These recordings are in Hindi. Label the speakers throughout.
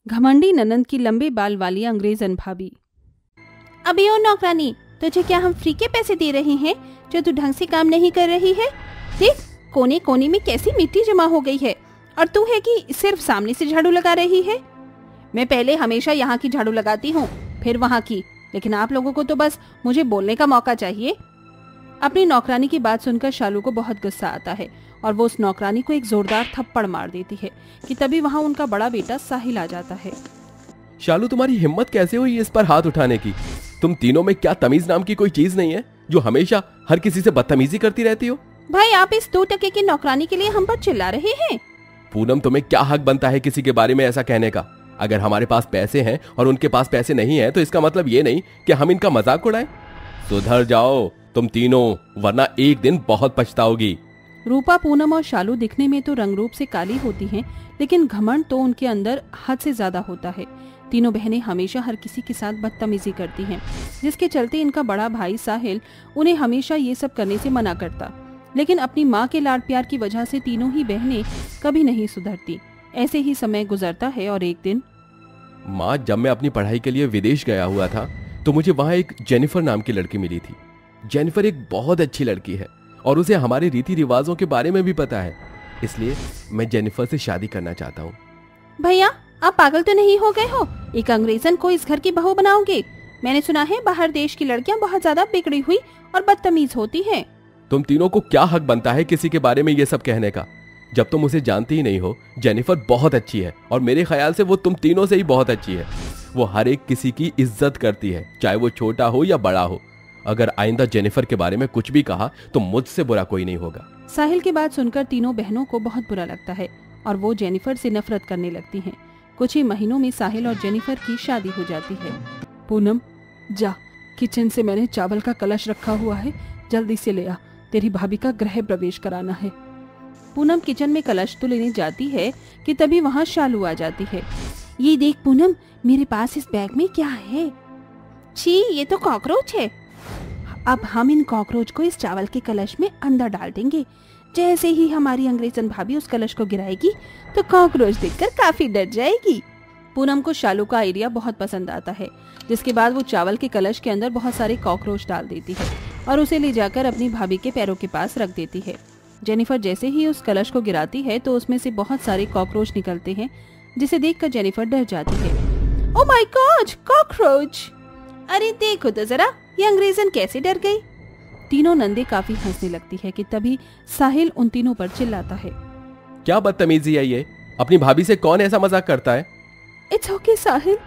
Speaker 1: घमंडी ननंद की लंबे बाल वाली अंग्रेजन भाभी।
Speaker 2: अबे ओ नौकरानी, तुझे क्या हम फ्री के पैसे दे रहे हैं जो तू ढंग से काम नहीं कर रही है? देख कोने कोने में कैसी मिट्टी जमा हो गई है और तू है कि सिर्फ सामने से झाड़ू लगा रही है। मैं पहले हमेशा यहाँ की झाड़ू लगाती हूँ, फिर वहाँ की, लेकिन आप लोगों को तो बस मुझे बोलने का मौका चाहिए। अपनी नौकरानी की बात सुनकर शालू को बहुत गुस्सा आता है और वो उस नौकरानी को एक जोरदार थप्पड़ मार देती है कि तभी वहाँ उनका बड़ा बेटा साहिल आ जाता है।
Speaker 3: शालू, तुम्हारी हिम्मत कैसे हुई इस पर हाथ उठाने की? तुम तीनों में क्या तमीज नाम की कोई चीज नहीं है जो हमेशा हर किसी से बदतमीजी करती रहती हो?
Speaker 2: भाई आप इस 2 टके की नौकरानी के लिए हम पर चिल्ला रहे हैं?
Speaker 3: पूनम, तुम्हें क्या हक बनता है किसी के बारे में ऐसा कहने का? अगर हमारे पास पैसे हैं और उनके पास पैसे नहीं है तो इसका मतलब ये नहीं कि हम इनका मजाक उड़ाएं। सुधर जाओ तुम तीनों, वरना एक दिन बहुत पछताओगी।
Speaker 1: रूपा, पूनम और शालू दिखने में तो रंग रूप से काली होती हैं, लेकिन घमंड तो उनके अंदर हद से ज्यादा होता है। तीनों बहनें हमेशा हर किसी के साथ बदतमीजी करती हैं, जिसके चलते इनका बड़ा भाई साहिल उन्हें हमेशा ये सब करने से मना करता। लेकिन अपनी माँ के लाड प्यार की वजह से तीनों ही बहनें कभी नहीं सुधरती। ऐसे ही समय गुजरता है और एक दिन,
Speaker 3: माँ, जब मैं अपनी पढ़ाई के लिए विदेश गया हुआ था तो मुझे वहाँ एक जेनिफर नाम की लड़की मिली थी। जेनिफर एक बहुत अच्छी लड़की है और उसे हमारे रीति रिवाजों के बारे में भी पता है, इसलिए मैं जेनिफर से शादी करना चाहता हूँ।
Speaker 2: भैया आप पागल तो नहीं हो गए हो? एक अंग्रेजन को इस घर की बहू बनाओगे? मैंने सुना है बाहर देश की लड़कियां बहुत ज्यादा बिगड़ी हुई और बदतमीज होती हैं।
Speaker 3: तुम तीनों को क्या हक बनता है किसी के बारे में ये सब कहने का, जब तुम उसे जानती ही नहीं हो? जेनिफर बहुत अच्छी है और मेरे ख्याल से वो तुम तीनों से ही बहुत अच्छी है। वो हर एक किसी की इज्जत करती है, चाहे वो छोटा हो या बड़ा हो। अगर आइंदा जेनिफर के बारे में कुछ भी कहा तो मुझसे बुरा कोई नहीं होगा।
Speaker 1: साहिल की बात सुनकर तीनों बहनों को बहुत बुरा लगता है और वो जेनिफर से नफरत करने लगती हैं। कुछ ही महीनों में साहिल और जेनिफर की शादी हो जाती है। पूनम, जा, किचन से मैंने चावल का कलश रखा हुआ है, जल्दी से ले आ, तेरी भाभी का गृह प्रवेश कराना है। पूनम किचन में कलश तो लेने जाती है कि तभी वहाँ शालू आ जाती है।
Speaker 2: ये देख पूनम, मेरे पास इस बैग में क्या है? छी, ये तो कॉकरोच है। अब हम इन कॉकरोच को इस चावल के कलश में अंदर डाल देंगे। जैसे ही हमारी अंग्रेजन भाभी उस कलश को गिराएगी तो कॉकरोच देखकर काफी डर जाएगी।
Speaker 1: पूनम को शालू का आइडिया बहुत पसंद आता है, जिसके बाद वो चावल के कलश के अंदर बहुत सारे कॉकरोच डाल देती है और उसे ले जाकर अपनी भाभी के पैरों के पास रख देती है। जेनिफर जैसे ही उस कलश को गिराती है तो उसमें से बहुत सारे कॉकरोच निकलते हैं, जिसे देखकर जेनिफर डर जाती है।
Speaker 2: Oh my god, cockroach! अरे देखो तो जरा, ये अंग्रेजन कैसे डर गई।
Speaker 1: तीनों नंदे काफी हंसने लगती है कि तभी साहिल उन तीनों पर चिल्लाता है,
Speaker 3: क्या बदतमीजी है ये? अपनी भाभी से कौन ऐसा मजाक करता है?
Speaker 2: इट्स ओके साहिल,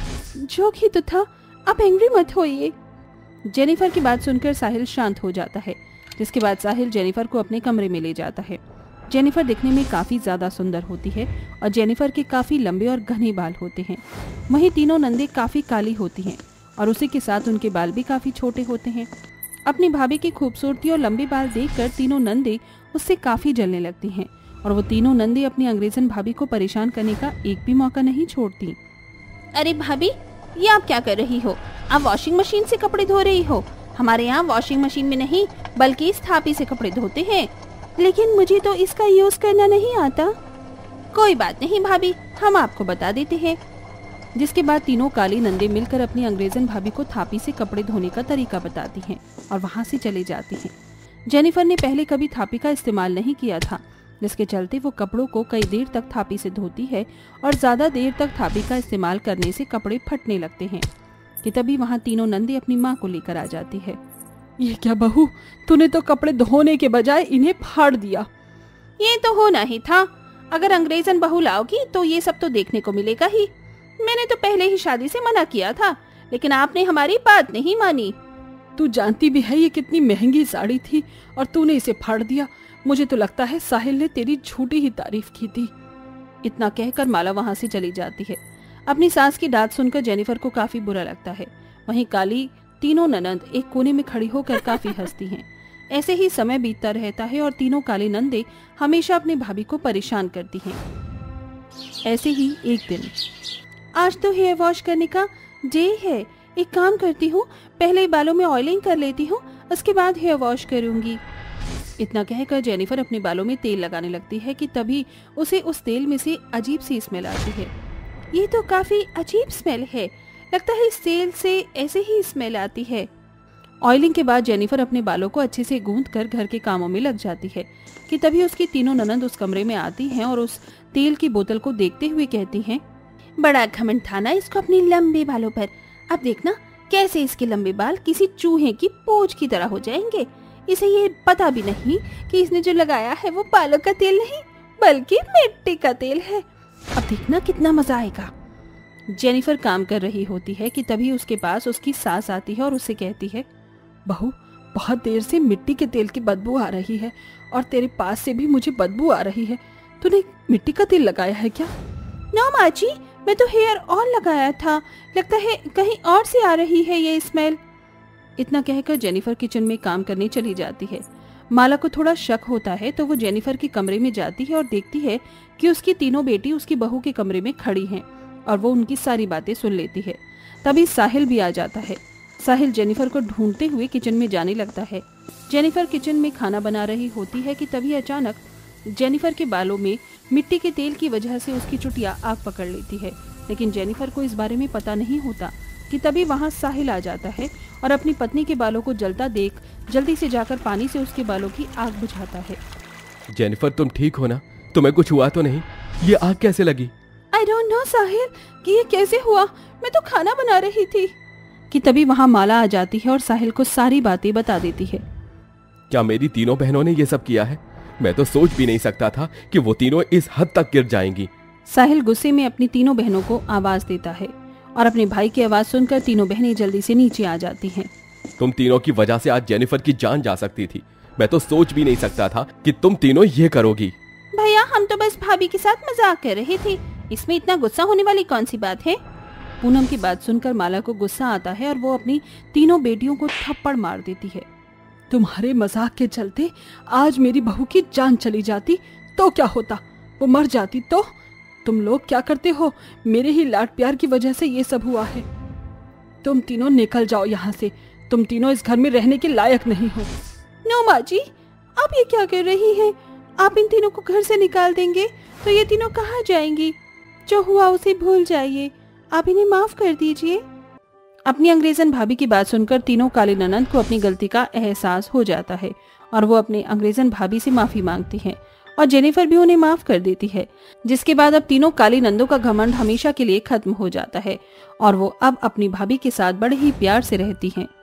Speaker 2: जोक ही तो था, आप एंग्री मत होइए।
Speaker 1: जेनिफर की बात सुनकर साहिल शांत हो जाता है, जिसके बाद साहिल जेनिफर को अपने कमरे में ले जाता है। जेनिफर दिखने में काफी ज्यादा सुंदर होती है और जेनिफर के काफी लंबे और घने बाल होते हैं। वहीं तीनों नंदे काफी काली होती हैं और उसी के साथ उनके बाल भी काफी छोटे होते हैं। अपनी भाभी की खूबसूरती और लंबे बाल देखकर तीनों नंदे उससे काफी जलने लगती हैं और वो तीनों नंदे अपनी अंग्रेजन भाभी को परेशान करने का एक भी मौका नहीं छोड़ती।
Speaker 2: अरे भाभी, ये आप क्या कर रही हो? आप वॉशिंग मशीन से कपड़े धो रही हो? हमारे यहाँ वॉशिंग मशीन में नहीं बल्कि इस थापी से कपड़े धोते हैं। लेकिन मुझे तो इसका यूज करना नहीं आता। कोई बात नहीं भाभी, हम आपको बता देते हैं।
Speaker 1: जिसके बाद तीनों काली नंदे मिलकर अपनी अंग्रेजन भाभी को थापी से कपड़े धोने का तरीका बताती हैं और वहाँ से चले जाती हैं। जेनिफर ने पहले कभी थापी का इस्तेमाल नहीं किया था, जिसके चलते वो कपड़ों को कई देर तक थापी से धोती है और ज्यादा देर तक थापी का इस्तेमाल करने से कपड़े फटने लगते हैं कि तभी वहाँ तीनों नंदे अपनी माँ को लेकर आ जाती है।
Speaker 2: ये क्या बहू, तूने तो कपड़े धोने के बजाय इन्हें फाड़ दिया। ये तो होना ही था, अगर अंग्रेजन बहू लाओगी तो ये सब तो देखने को मिलेगा ही। मैंने तो पहले ही शादी से मना किया था, लेकिन आपने हमारी बात नहीं मानी।
Speaker 1: तू जानती भी है ये कितनी महंगी साड़ी थी और तूने इसे फाड़ दिया। मुझे तो लगता है साहिल ने तेरी झूठी ही तारीफ की थी। इतना कहकर माला वहाँ से चली जाती है। अपनी सास की डांट सुनकर जेनिफर को काफी बुरा लगता है। वहीं काली तीनों ननंद एक कोने में खड़ी होकर काफी हंसती हैं। ऐसे ही समय बीतता रहता है और तीनों काली नंदे हमेशा अपनी भाभी को परेशान करती हैं। ऐसे ही एक दिन,
Speaker 2: आज तो हेयर वॉश करने का डे है। एक काम करती हूँ, पहले बालों में ऑयलिंग कर लेती हूँ, उसके बाद हेयर वॉश करूंगी।
Speaker 1: इतना कहकर जेनिफर अपने बालों में तेल लगाने लगती है कि तभी उसे उस तेल में से अजीब सी स्मेल आती है।
Speaker 2: ये तो काफी अजीब स्मेल है, लगता है इस तेल से ऐसे ही स्मेल आती है।
Speaker 1: ऑयलिंग के बाद जेनिफर अपने बालों को अच्छे से गूंथ कर घर के कामों में लग जाती है कि तभी उसकी तीनों ननंद उस कमरे में आती हैं और उस तेल की बोतल को देखते हुए कहती हैं,
Speaker 2: बड़ा घमंड था ना इसको अपने लंबे बालों पर। अब देखना कैसे इसके लंबे बाल किसी चूहे की पूंछ की तरह हो जाएंगे। इसे ये पता भी नहीं कि इसने जो लगाया है वो बालों का तेल नहीं बल्कि मिट्टी का तेल है। अब देखना कितना मजा आएगा।
Speaker 1: जेनिफर काम कर रही होती है कि तभी उसके पास उसकी सास आती है और उससे कहती है, बहू बहुत देर से मिट्टी के तेल की बदबू आ रही है और तेरे पास से भी मुझे बदबू आ रही है। तूने मिट्टी का तेल लगाया है क्या?
Speaker 2: ना माँ जी, मैं तो हेयर ऑयल लगाया था, लगता है कहीं और से आ रही है ये स्मेल।
Speaker 1: इतना कहकर जेनिफर किचन में काम करने चली जाती है। माला को थोड़ा शक होता है तो वो जेनिफर के कमरे में जाती है और देखती है कि उसकी तीनों बेटी उसकी बहू के कमरे में खड़ी हैं और वो उनकी सारी बातें सुन लेती है। तभी साहिल भी आ जाता है। साहिल जेनिफर को ढूंढते हुए किचन में जाने लगता है। जेनिफर किचन में खाना बना रही होती है कि तभी अचानक जेनिफर के बालों में मिट्टी के तेल की वजह से उसकी चुटिया आग पकड़ लेती है, लेकिन जेनिफर को इस बारे में पता नहीं होता कि तभी वहाँ साहिल आ जाता है और अपनी पत्नी के बालों को जलता देख जल्दी से जाकर पानी से उसके बालों की आग बुझाता है।
Speaker 3: जेनिफर तुम ठीक हो ना? तुम्हें कुछ हुआ तो नहीं? ये आग कैसे लगी?
Speaker 2: आई डोंट नो साहिल कि ये कैसे हुआ, मैं तो खाना बना रही थी।
Speaker 1: कि तभी वहाँ माला आ जाती है और साहिल को सारी बातें बता देती है।
Speaker 3: क्या मेरी तीनों बहनों ने ये सब किया है? मैं तो सोच भी नहीं सकता था कि वो तीनों इस हद तक गिर जाएंगी।
Speaker 1: साहिल गुस्से में अपनी तीनों बहनों को आवाज देता है और अपने भाई की आवाज सुनकर तीनों बहनें जल्दी से नीचे आ जाती हैं।
Speaker 3: तुम तीनों की वजह से आज जेनिफर की जान जा सकती थी। मैं तो सोच भी नहीं सकता था कि तुम तीनों ये करोगी।
Speaker 2: भैया हम तो बस भाभी के साथ मजाक कर रहे थे, इसमें इतना गुस्सा होने वाली कौन सी बात है।
Speaker 1: पूनम की बात सुनकर माला को गुस्सा आता है और वो अपनी तीनों बेटियों को थप्पड़ मार देती है। तुम्हारे मजाक के चलते आज मेरी बहू की जान चली जाती तो क्या होता, वो मर जाती तो? तुम लोग क्या करते हो? मेरे ही लाड प्यार की वजह से ये सब हुआ है। तुम तीनों निकल जाओ यहाँ से, तुम तीनों इस घर में रहने के लायक नहीं हो।
Speaker 2: नो माँ जी, आप ये क्या कर रही हैं? आप इन तीनों को घर से निकाल देंगे तो ये तीनों कहाँ जाएंगी? जो हुआ उसे भूल जाइए, आप इन्हें माफ कर दीजिए।
Speaker 1: अपनी अंग्रेजन भाभी की बात सुनकर तीनों काली ननंद को अपनी गलती का एहसास हो जाता है और वो अपने अंग्रेजन भाभी से माफी मांगती हैं और जेनिफर भी उन्हें माफ कर देती है, जिसके बाद अब तीनों काली नंदों का घमंड हमेशा के लिए खत्म हो जाता है और वो अब अपनी भाभी के साथ बड़े ही प्यार से रहती हैं।